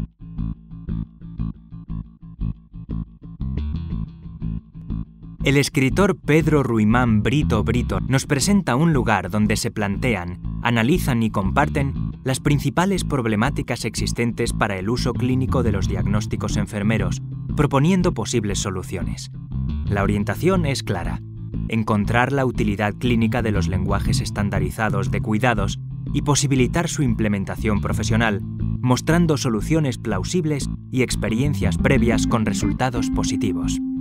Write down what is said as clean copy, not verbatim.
El escritor Pedro Ruimán Brito nos presenta un lugar donde se plantean, analizan y comparten las principales problemáticas existentes para el uso clínico de los diagnósticos enfermeros, proponiendo posibles soluciones. La orientación es clara: encontrar la utilidad clínica de los lenguajes estandarizados de cuidados y posibilitar su implementación profesional, mostrando soluciones plausibles y experiencias previas con resultados positivos.